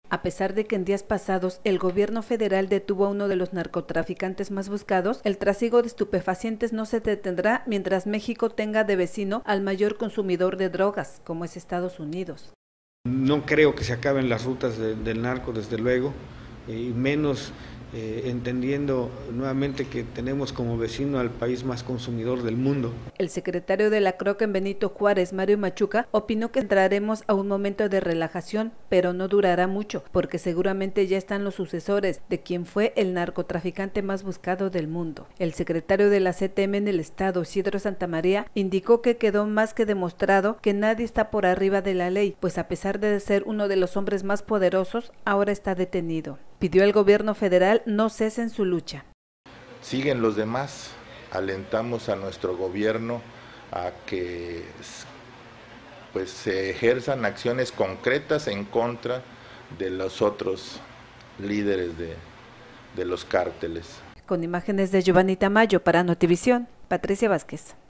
A pesar de que en días pasados el gobierno federal detuvo a uno de los narcotraficantes más buscados, el trasiego de estupefacientes no se detendrá mientras México tenga de vecino al mayor consumidor de drogas, como es Estados Unidos. No creo que se acaben las rutas del narco, desde luego, y menos entendiendo nuevamente que tenemos como vecino al país más consumidor del mundo. El secretario de la CROC en Benito Juárez, Mario Machuca, opinó que entraremos a un momento de relajación, pero no durará mucho, porque seguramente ya están los sucesores de quien fue el narcotraficante más buscado del mundo. El secretario de la CTM en el estado, Isidro Santamaría, indicó que quedó más que demostrado que nadie está por arriba de la ley, pues a pesar de ser uno de los hombres más poderosos, ahora está detenido. Pidió al gobierno federal no cesen su lucha. Siguen los demás, alentamos a nuestro gobierno a que pues se ejerzan acciones concretas en contra de los otros líderes de los cárteles. Con imágenes de Giovanni Tamayo para Notivisión, Patricia Vázquez.